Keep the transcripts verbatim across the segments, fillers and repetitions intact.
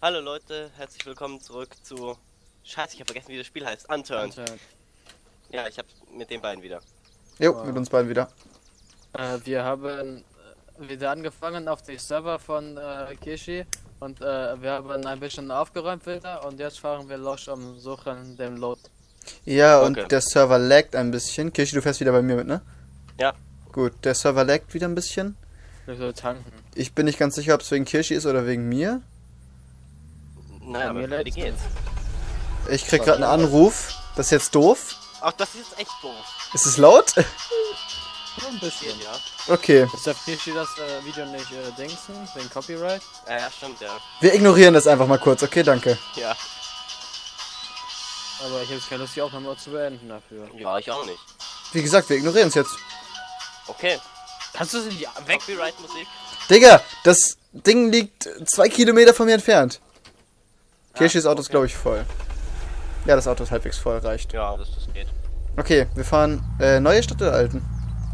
Hallo Leute, herzlich willkommen zurück zu... Scheiße, ich habe vergessen, wie das Spiel heißt. Unturned. Unturned. Ja, ich habe mit den beiden wieder. Jo, Wow. mit uns beiden wieder. Äh, wir haben äh, wieder angefangen auf die Server von äh, Kishi und äh, wir haben ein bisschen aufgeräumt wieder und jetzt fahren wir los und suchen den Load. Ja, Okay. und der Server laggt ein bisschen. Kirchi, du fährst wieder bei mir mit, ne? Ja. Gut, der Server laggt wieder ein bisschen. Wir sollen tanken. Ich bin nicht ganz sicher, ob es wegen Kirchi ist oder wegen mir. Naja, aber mir wie letztens. geht's? Ich krieg gerade einen Anruf. Das ist jetzt doof. Ach, das ist jetzt echt doof. Ist es laut? Ja, ein bisschen. Ja, Okay. Ist der Kishi das äh, Video nicht äh, dingsen, wegen Copyright? ja, ja stimmt, ja. Wir ignorieren das einfach mal kurz. Okay, danke. Ja, Aber ich habe jetzt keine Lust, die Aufnahme auch zu beenden dafür. ja, ich auch nicht. Wie gesagt, wir ignorieren es jetzt. Okay, Kannst du es in die weg Copyright-Musik. Digga, das Ding liegt zwei Kilometer von mir entfernt. Kirschis Auto ist, okay. glaube ich, voll. Ja, das Auto ist halbwegs voll, reicht. Ja, das, das geht. Okay, wir fahren äh, neue Stadt oder alten?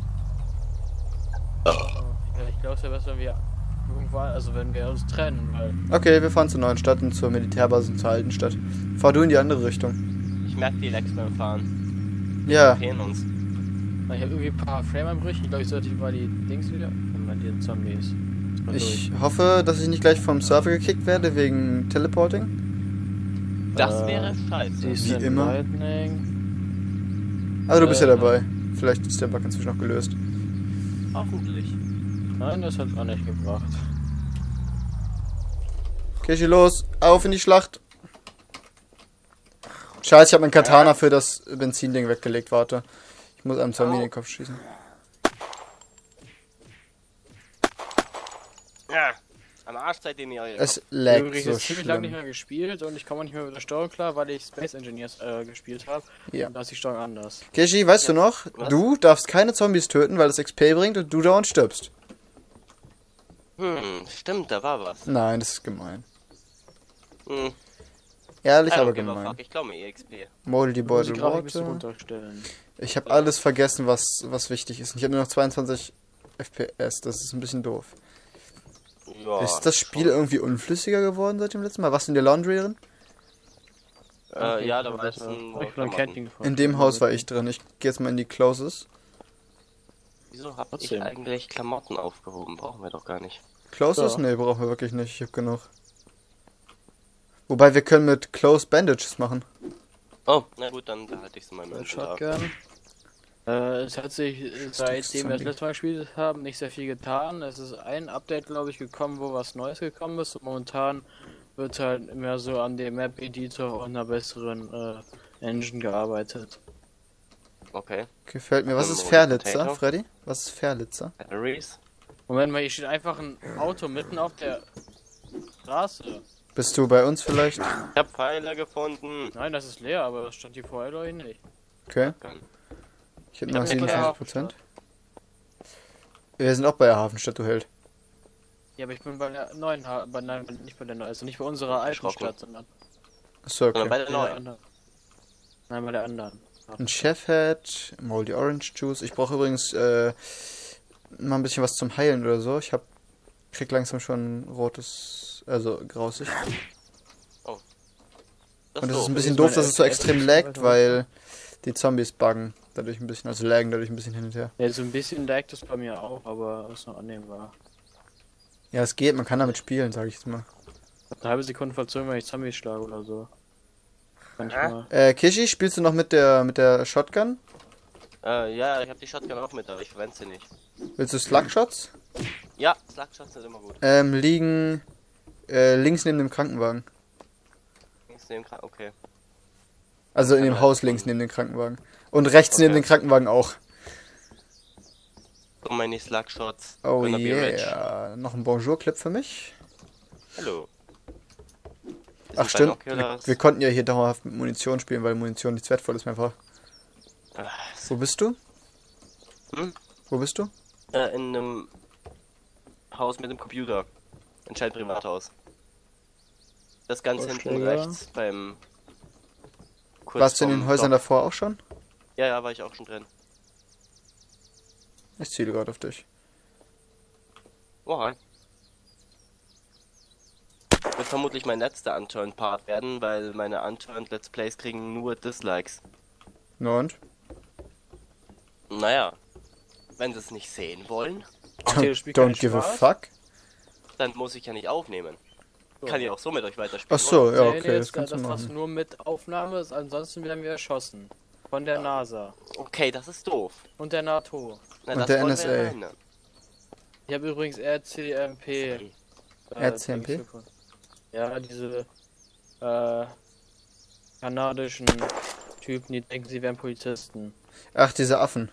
Ja, ich glaube, es wäre besser, wenn wir irgendwo, also wenn wir uns trennen, weil Okay, wir fahren zur neuen Stadt und zur Militärbasis und zur alten Stadt. Fahr du in die andere Richtung. Ich merke die Lags beim Fahren. Ja, Wir fehlen uns. ich habe irgendwie ein paar Frame-Einbrüche. Ich glaube, ich sollte mal die Dings wieder. Und mal die Zombies. Mal ich hoffe, dass ich nicht gleich vom Server gekickt werde wegen Teleporting. Das Äh, wäre durch. scheiße. Decent immer. Lightning. Aber du bist ja Äh, dabei. Vielleicht ist der Bug inzwischen noch gelöst. Hoffentlich. Nein, das hat auch nicht gebracht. Kirchi, los, auf in die Schlacht. Scheiße, ich habe mein Katana für das Benzinding weggelegt, warte. Ich muss einem Zombie in den Kopf schießen. Ja, am Arsch seid ihr mir. Es Ich laggt habe so ziemlich lange nicht schlimm. mehr gespielt und ich komme auch nicht mehr mit der Steuerung klar, weil ich Space Engineers äh, gespielt habe. Ja. Und da ist die Steuerung anders. Kirchi, weißt du noch? Was? Du darfst keine Zombies töten, weil das X P bringt und du dauernd stirbst. Hm, stimmt, da war was. Nein, das ist gemein. Hm. Ehrlich, I don't aber give a gemein. fuck, ich glaube mir E X P. Moldy die Muss die Beutel Grafik ein bisschen Water. runterstellen. Ich habe alles vergessen, was, was wichtig ist. Ich habe nur noch zweiundzwanzig F P S. Das ist ein bisschen doof. Ja, Ist das Spiel irgendwie unflüssiger geworden seit dem letzten Mal? Was in der Laundry drin? Äh, ja, da war das jetzt ein Ich bin ein Camping gefahren. In dem Haus war ich drin. Ich gehe jetzt mal in die Closes. Wieso hab ich Trotzdem. eigentlich Klamotten aufgehoben? Brauchen wir doch gar nicht. Closes? Ja. Nee, brauchen wir wirklich nicht. Ich habe genug. Wobei wir können mit Close Bandages machen. Oh, na gut, dann behalte ich es in meinem Inventar. Shotgun. Äh, es hat sich, äh, seitdem wir das Zombie. letzte Mal gespielt haben, nicht sehr viel getan. Es ist ein Update, glaube ich, gekommen, wo was Neues gekommen ist. Und momentan wird halt mehr so an dem Map Editor und einer besseren äh, Engine gearbeitet. Okay. Gefällt mir. Was Ähm, ist oder Verlitzer, Potato? Freddy? Was ist Verlitzer? Batteries. Moment mal, hier steht einfach ein Auto mitten auf der Straße. Bist du bei uns vielleicht? Ich hab Pfeile gefunden. Nein, das ist leer, aber das stand hier vorher doch nicht. Okay. Kann. Ich hätte Ich noch hab nicht bei der siebenundzwanzig Prozent. Wir sind auch bei der Hafenstadt, du Held. Ja, aber ich bin bei der neuen, ha bei, nein, nicht bei der neuen, also nicht bei unserer alten Erschrocken. Stadt, sondern Achso, Sondern okay. bei der bei der neuen. anderen. Nein, bei der anderen. Ein Chef-Head, Moldy Orange Juice. Ich brauche übrigens äh, mal ein bisschen was zum Heilen oder so. Ich hab, krieg langsam schon rotes, also graues Licht. Das Und es ist doof. ein bisschen ist doof, meine dass es so F P S extrem nicht laggt, weiter weil die Zombies buggen dadurch ein bisschen, also laggen dadurch ein bisschen hin und her. Ja, so ein bisschen laggt es bei mir auch, aber ist noch annehmbar. Ja, es geht, man kann damit spielen, sage ich jetzt mal. Eine halbe Sekunde verzogen, wenn ich Zombies schlage oder so. Manchmal. Äh, Kishi, spielst du noch mit der mit der Shotgun? Äh, ja, ich hab die Shotgun auch mit, aber ich verwende sie nicht. Willst du Slugshots? Ja, Slugshots sind immer gut. Ähm, liegen äh, links neben dem Krankenwagen. Links neben Kran- Okay. Also in dem Ja, Haus ja. links neben dem Krankenwagen. Und rechts neben Okay. dem Krankenwagen auch. So many Slugshots. Oh Gonna be rich. yeah. Noch ein Bonjour-Clip für mich. Hallo. Das Ach sind stimmt, wir, Binoculars. wir konnten ja hier dauerhaft mit Munition spielen, weil Munition nichts Wertvolles mehr war. Ah, Wo bist du? Hm? Wo bist du? Äh, in einem Haus mit einem Computer. Ein Scheiß Privathaus. Das ganz hinten Vorschläge. rechts beim... kurz Warst du in den vorm Häusern Dock. davor auch schon? Ja, ja, war ich auch schon drin. Ich ziele gerade auf dich. Oh, hi. Wird vermutlich mein letzter Unturned-Part werden, weil meine Unturned-Let's Plays kriegen nur Dislikes. Na und? Naja, wenn sie es nicht sehen wollen, Okay, das Spiel Don't keinen give a Spaß. fuck. dann muss ich ja nicht aufnehmen. So. Kann ja auch so mit euch weiterspielen. Ach so, ja, Nee, okay, nee, das das, kannst du das was machen. nur mit Aufnahme ist, ansonsten werden wir erschossen. Von der NASA. oder? Okay, das ist doof. Und der NATO. Na, Und das der wollen N S A. wir ja verhindern. Ich habe übrigens R C M P. Äh, R C M P? Dings gefunden. Ja, diese äh, kanadischen Typen, die denken, sie wären Polizisten. Ach, diese Affen.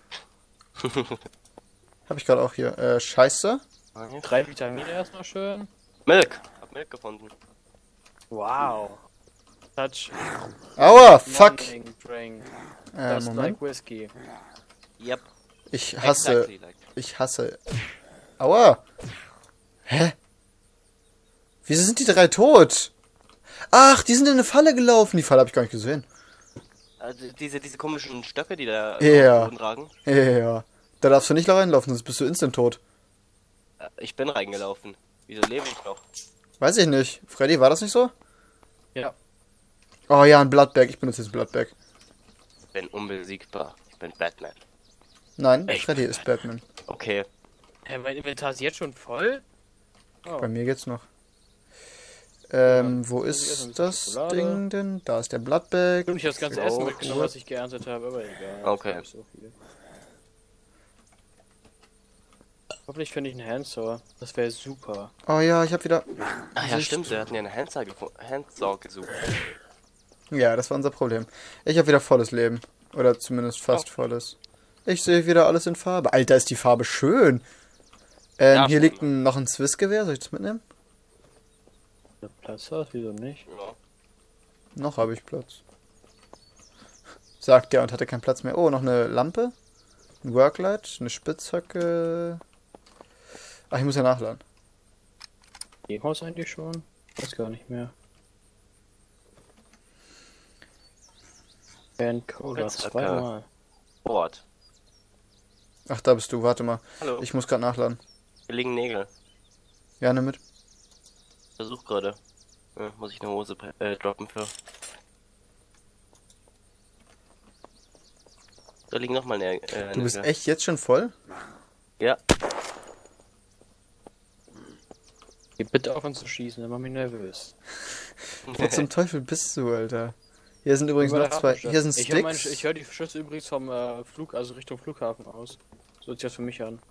Hab ich gerade auch hier. Äh, Scheiße. Drei Vitamine erstmal schön. Milk. Hab Milk gefunden. Wow. Touch. Aua, fuck. Morning Drink. Äh, Just Moment. like whiskey. Yep. Ich hasse. Exactly like. Ich hasse. Aua. Hä? Wieso sind die drei tot? Ach, die sind in eine Falle gelaufen. Die Falle habe ich gar nicht gesehen. Also diese, diese komischen Stöcke, die da Ja. auf den Boden tragen. Ja, ja, ja. Da darfst du nicht reinlaufen, sonst bist du instant tot. Äh, Ich bin reingelaufen. Wieso lebe ich noch? Weiß ich nicht. Freddy, war das nicht so? Ja. Oh ja, ein Bloodbag. Ich benutze jetzt ein Bloodbag. Ich bin unbesiegbar. Ich bin Batman. Nein, Echt? Freddy ist Batman. Okay. Hä, mein Inventar ist jetzt schon voll? Oh. Bei mir geht's noch. Ähm, Ja, wo muss ich erst ist ein bisschen das Schokolade. Ding denn? Da ist der Bloodbag. Stimmt, ich habe das ganze Oh, Essen mitgenommen, gut. was ich geerntet habe, aber egal. Okay. Das ist nicht so viel. Hoffentlich finde ich einen Handsaw. Das wäre super. Oh ja, ich habe wieder... Ach ja, Sicht. stimmt. Wir hatten ja eine Handsaw, gefo- Handsaw gesucht. Ja, das war unser Problem. Ich habe wieder volles Leben. Oder zumindest fast Oh. volles. Ich sehe wieder alles in Farbe. Alter, ist die Farbe schön. Ähm, Ja, hier schon. liegt ein, noch ein Swiss-Gewehr. Soll ich das mitnehmen? Der Platz hat, wieso nicht? Ja. Noch habe ich Platz. Sagt der und hatte keinen Platz mehr. Oh, noch eine Lampe. Ein Worklight. Eine Spitzhacke. Ach, ich muss ja nachladen. Die Haus eigentlich schon? Weiß gar nicht mehr. Van Cola, Jetzt, zweimal. Board. Ach, da bist du. Warte mal. Hallo. Ich muss gerade nachladen. Hier liegen Nägel. Ja, nimm mit. Versuch gerade. Ja, muss ich eine Hose äh, droppen für. Da liegen nochmal Nägel. Äh, Du bist Nägel. echt jetzt schon voll? Ja. Geh bitte auf uns zu schießen, dann mach mich nervös. Wo zum Teufel bist du, Alter? Hier sind übrigens Über noch der zwei. Hafenstadt. Hier sind Ich höre meine- Sticks. ich höre die Schüsse übrigens vom äh, Flug, also Richtung Flughafen aus. So hört sich das für mich an.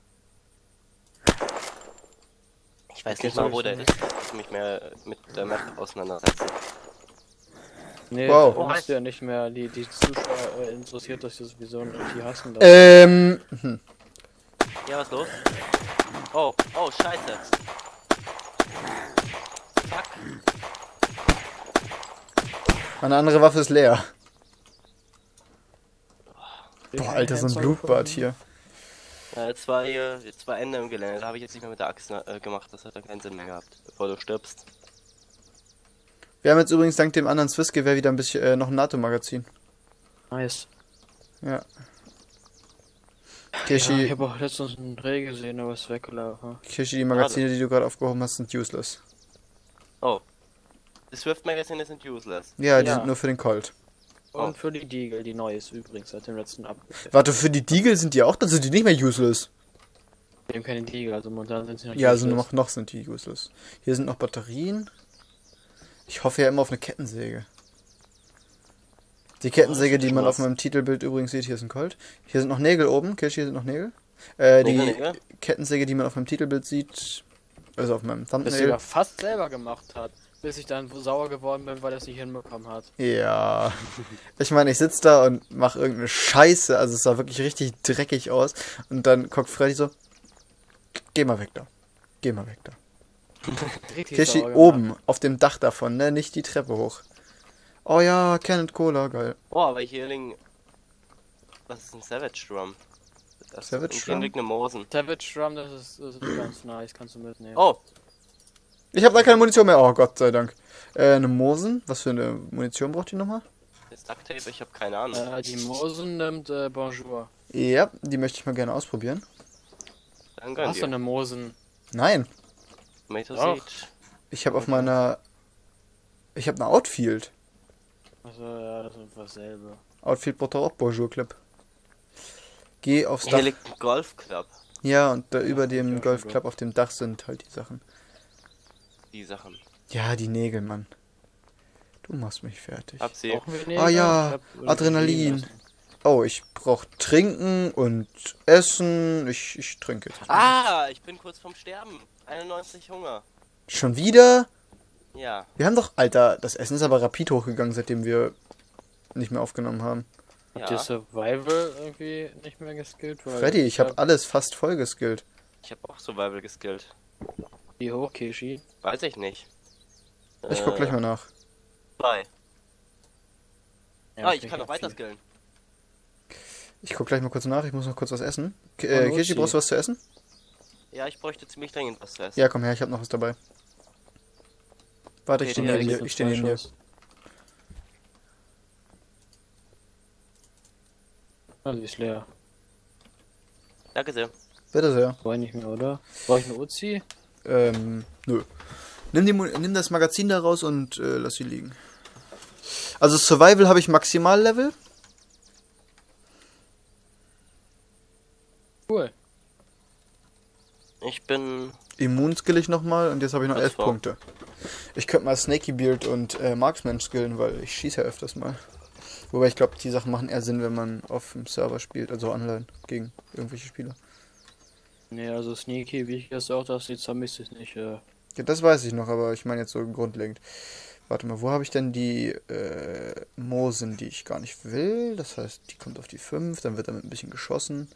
Ich weiß Okay, nicht mal, wo sorry, der sorry. ist. Ich muss mich mehr mit der Map auseinandersetzen. Nee, Wow. du hast ja nicht mehr. Die, die Zuschauer äh, interessiert das ja sowieso und die hassen das. Ähm. hm. Ja, was los? Oh, oh, scheiße. Fuck. Meine andere Waffe ist leer. Ich Boah, hab Alter, so ein Handsau Blutbad gefunden. hier. Äh, zwei, äh, zwei Ende im Gelände. Da habe ich jetzt nicht mehr mit der Axt äh, gemacht. Das hat dann keinen Sinn mehr gehabt. Bevor du stirbst. Wir haben jetzt übrigens dank dem anderen Swiss-Gewehr wieder ein bisschen äh, noch ein NATO-Magazin. Nice. Ja. Ja, Kishi, ich habe auch letztens einen Dreh gesehen, aber ist weggelaufen. Kishi, die Magazine, die du gerade aufgehoben hast, sind useless. Oh. Die Swift-Magazine sind useless. Ja, die Ja. sind nur für den Colt. Oh. Und für die Deagle, die neu ist übrigens seit dem letzten Update. Warte, für die Deagle sind die auch, dann sind die nicht mehr useless. Wir haben keine Deagle, also momentan sind sie noch Ja, also useless. noch, noch sind die useless. Hier sind noch Batterien. Ich hoffe ja immer auf eine Kettensäge. Die Kettensäge, die man auf meinem Titelbild übrigens sieht, hier ist ein Colt. Hier sind noch Nägel oben. Kishi, hier sind noch Nägel. Äh, die Nägel, Nägel? Kettensäge, die man auf meinem Titelbild sieht, also auf meinem Das Thumbnail. sogar fast selber gemacht hat, bis ich dann sauer geworden bin, weil er es nicht hinbekommen hat. Ja. Ich meine, ich sitze da und mache irgendeine Scheiße, also es sah wirklich richtig dreckig aus. Und dann guckt Freddy so, geh mal weg da. Geh mal weg da. Richtig Kishi sauer gemacht. oben, auf dem Dach davon, ne? Nicht die Treppe hoch. Oh ja, Can Cola, geil. Oh, aber hier liegen. Was ist ein Savage Drum? Das Savage hier Drum? liegt eine Mosen. Savage Drum, das ist, das ist ganz nice, kannst du mitnehmen. Oh, Ich habe da keine Munition mehr, oh Gott sei Dank. Äh, eine Mosen, was für eine Munition braucht die nochmal? ist Duct Tape, ich habe keine Ahnung. Äh, die Mosen nimmt äh, Bonjour. Ja, die möchte ich mal gerne ausprobieren. Dann gönn Hast du dir. eine Mosen? Nein, Tomato Doch. Seed. Ich habe auf meiner... Ich habe eine Outfield. Also ja, das ist dasselbe. Outfield braucht doch auch Bonjour Clip. Geh aufs Hier Dach. liegt ein Golfclub. Ja, und da über hab dem ich auch Golf schon Club auf dem Dach sind halt die Sachen. Die Sachen. Ja, die Nägel, Mann. Du machst mich fertig. Hab sie. Brauchen wir Ah Nägel? ja, Ich hab irgendwie Adrenalin. liegen lassen. Oh, ich brauch Trinken und Essen. Ich, ich trinke jetzt. Ah, ich bin kurz vorm Sterben. einundneunzig Hunger. Schon wieder? Ja. Wir haben doch... Alter, das Essen ist aber rapid hochgegangen, seitdem wir nicht mehr aufgenommen haben. Habt ihr Ja. Survival irgendwie nicht mehr geskillt? Weil Freddy, ich habe alles fast voll geskillt. Ich habe auch Survival geskillt. Wie hoch, Kishi? Weiß ich nicht. Ich guck gleich mal nach. Zwei. Ja, Ah, ich okay, kann noch hab weiter viel. skillen. Ich guck gleich mal kurz nach, ich muss noch kurz was essen. K Und äh, Uzi. Kirschi, brauchst du was zu essen? Ja, ich bräuchte ziemlich dringend was zu essen. Ja, komm her, ich habe noch was dabei. Warte, ich Okay, stehe ja, neben ich dir. Ich stehe neben dir. Ah, die ist leer. Danke sehr. Bitte sehr. Brauche ich nicht mehr, oder? Brauche ich eine Uzi? Ähm, nö. Nimm, die, Mu- nimm das Magazin da raus und äh, lass sie liegen. Also Survival habe ich Maximallevel. Cool. Ich bin... Immun skill ich nochmal und jetzt habe ich noch Was elf war? Punkte. Ich könnte mal Snaky Beard und äh, Marksman skillen, weil ich schieße ja öfters mal. Wobei ich glaube, die Sachen machen eher Sinn, wenn man auf dem Server spielt, also online, gegen irgendwelche Spieler. Nee, also Sneaky, wie ich das auch, dass die Zombies sich nicht, äh... Ja, das weiß ich noch, aber ich meine jetzt so grundlegend. Warte mal, wo habe ich denn die äh, Moosen, die ich gar nicht will? Das heißt, die kommt auf die fünf, dann wird damit ein bisschen geschossen.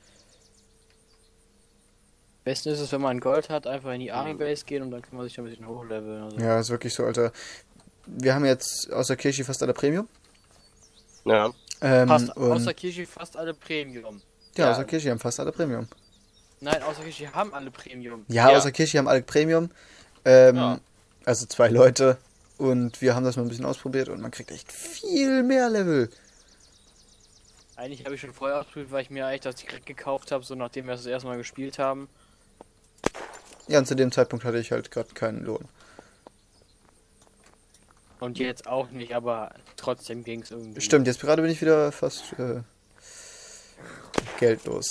Besten ist es, wenn man Gold hat, einfach in die Army Base gehen und dann kann man sich ein bisschen hochleveln. Also. Ja, ist wirklich so, Alter. Wir haben jetzt außer Kirschi fast alle Premium. Ja. Ähm, Fast, und, außer Kishi fast alle Premium. ja, ja. außer Kirschi haben fast alle Premium. Nein, außer Kishi haben alle Premium. Ja, Ja. außer Kirschi haben alle Premium. Ähm, Ja. Also zwei Leute. Und wir haben das mal ein bisschen ausprobiert und man kriegt echt viel mehr Level. Eigentlich habe ich schon vorher ausprobiert, weil ich mir eigentlich das direkt gekauft habe, so nachdem wir das erste Mal gespielt haben. Ja, und zu dem Zeitpunkt hatte ich halt gerade keinen Lohn. Und jetzt auch nicht, aber trotzdem ging es irgendwie. Stimmt, jetzt gerade bin ich wieder fast äh, geldlos.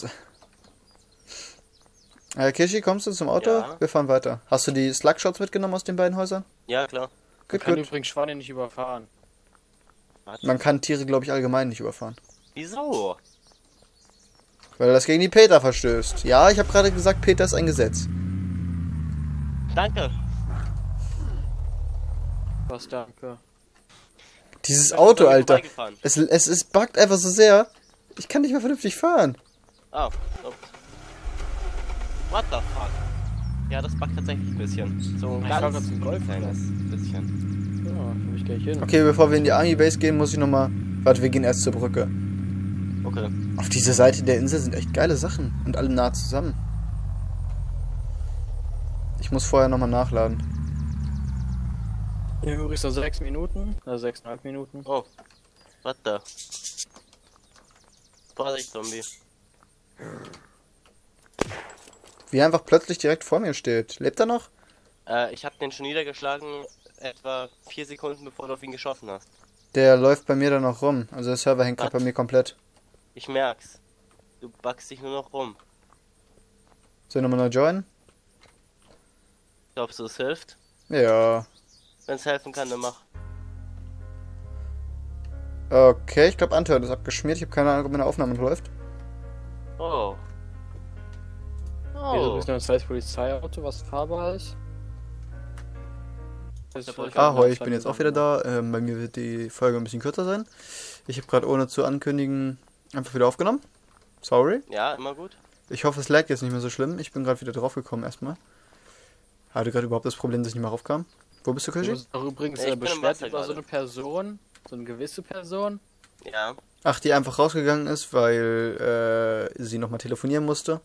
Äh, Kirschi, kommst du zum Auto? Ja. Wir fahren weiter. Hast du die Slugshots mitgenommen aus den beiden Häusern? Ja, klar. Man Gut, kann gut. übrigens Schweine nicht überfahren. Was? Man kann Tiere, glaube ich, allgemein nicht überfahren. Wieso? Weil das gegen die PETA verstößt. Ja, ich habe gerade gesagt, PETA ist ein Gesetz. Danke. Was, danke. Dieses Ich bin Auto, an mir Alter. vorbeigefahren. Es, es, es buggt einfach so sehr. Ich kann nicht mehr vernünftig fahren. Ah, ups. What the fuck? Ja, das backt tatsächlich ein bisschen. So ein Ich fahr ganz grad zum Golf, kleines bisschen. Ja, komm ich gleich hin. Okay, bevor wir in die Army Base gehen, muss ich nochmal... Warte, wir gehen erst zur Brücke. Okay. Auf dieser Seite der Insel sind echt geile Sachen. Und alle nah zusammen. Ich muss vorher nochmal nachladen. Ja, übrigens noch sechs Minuten, also sechseinhalb Minuten. Oh. What the? Vorsicht, Zombie. Wie er einfach plötzlich direkt vor mir steht. Lebt er noch? Äh, ich hab den schon niedergeschlagen, etwa vier Sekunden bevor du auf ihn geschossen hast. Der läuft bei mir dann noch rum. Also der Server hängt gerade Was? bei mir komplett. Ich merk's. Du backst dich nur noch rum. Soll ich nochmal neu joinen? Glaubst du, es hilft? Ja. Wenn's helfen kann, dann mach. Okay, ich glaube Anton ist abgeschmiert. Ich habe keine Ahnung, ob meine Aufnahme noch läuft. Oh. Wieso Oh. ist noch ein zweites Polizeiauto, was fahrbar ist? Das ist vielleicht Ahoi, auch ich bin jetzt auch wieder da. Ähm, bei mir wird die Folge ein bisschen kürzer sein. Ich habe gerade ohne zu ankündigen einfach wieder aufgenommen. Sorry. Ja, immer gut. Ich hoffe, es lag jetzt nicht mehr so schlimm. Ich bin gerade wieder draufgekommen erstmal. Hatte gerade überhaupt das Problem, dass ich nicht mehr raufkam. Wo bist du, Du Kirschi? bist doch übrigens Ich äh, bin im beschwert Wasser über so gerade. eine Person, so eine gewisse Person. Ja. Ach, die einfach rausgegangen ist, weil äh, sie nochmal telefonieren musste.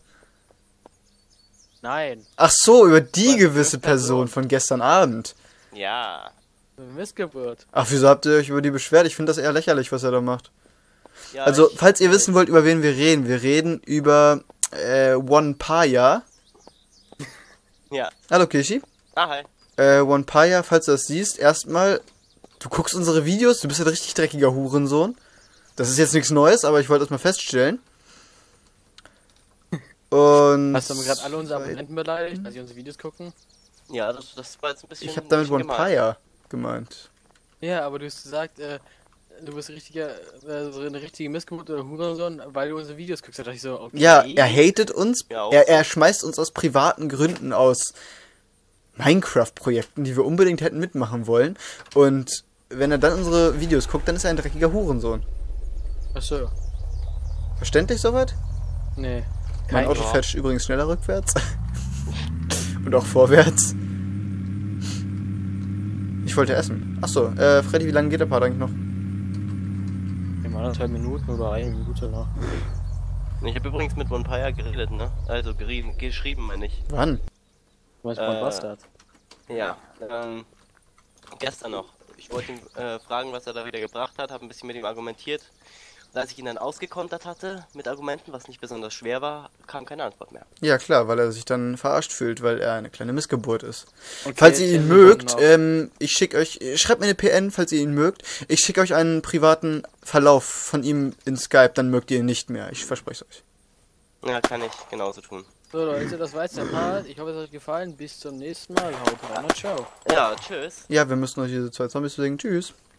Nein, Ach so, über die Was gewisse für Person? Person von gestern Abend. Ja. eine Missgeburt. Ach, wieso habt ihr euch über die beschwert? Ich finde das eher lächerlich, was er da macht. Ja, Also, ich- falls ihr wissen wollt, über wen wir reden, wir reden über äh, One Paya. Ja. Hallo, Kishi. Ah, hi. Äh, OnePaya, falls du das siehst, erstmal, du guckst unsere Videos, du bist ein richtig dreckiger Hurensohn. Das ist jetzt nichts Neues, aber ich wollte das mal feststellen. Und... Hast du gerade alle unsere Abonnenten beleidigt, weil sie unsere Videos gucken? Ja, das, das war jetzt ein bisschen. Ich habe damit ein bisschen gemein. OnePaya gemeint. Ja, aber du hast gesagt, äh, du bist richtiger, äh, so eine richtige Missgeburt oder Hurensohn, weil du unsere Videos guckst. Da dachte ich so, okay. Ja, er hatet uns, Ja, auch. er, er schmeißt uns aus privaten Gründen aus Minecraft-Projekten, die wir unbedingt hätten mitmachen wollen. Und wenn er dann unsere Videos guckt, dann ist er ein dreckiger Hurensohn. Achso, Verständlich soweit? nee. Mein Kein Auto Wort. fährt übrigens schneller rückwärts. Und auch vorwärts. Ich wollte essen. Achso, äh, Freddy, wie lange geht der Part eigentlich noch? In anderthalb Minuten oder eine Minute noch. Ich habe übrigens mit OnePaya geredet, ne? Also gerieben, geschrieben, meine ich. Wann? Was Äh, man Bastard. Ja, ähm, gestern noch. Ich wollte ihn äh, fragen, was er da wieder gebracht hat, habe ein bisschen mit ihm argumentiert. Und als ich ihn dann ausgekontert hatte mit Argumenten, was nicht besonders schwer war, kam keine Antwort mehr. Ja klar, weil er sich dann verarscht fühlt, weil er eine kleine Missgeburt ist. Okay, Falls ihr ihn jetzt mögt, noch. ähm, ich schicke euch, schreibt mir eine P N, falls ihr ihn mögt. Ich schicke euch einen privaten Verlauf von ihm in Skype, dann mögt ihr ihn nicht mehr. Ich verspreche es euch. Ja, kann ich genauso tun. So Leute, das war jetzt der Part. Ich hoffe, es hat euch gefallen. Bis zum nächsten Mal. Haut rein und ciao. Ja, tschüss. Ja, wir müssen euch diese zwei Zombies besiegen. Tschüss.